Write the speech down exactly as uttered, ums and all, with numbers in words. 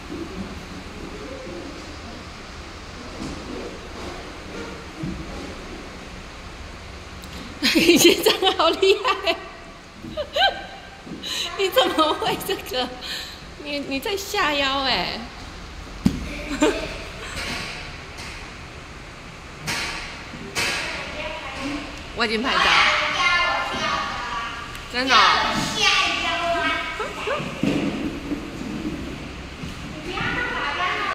你学长好厉害！你怎么会这个？你你在下腰哎、欸！我已经拍照，真的、哦。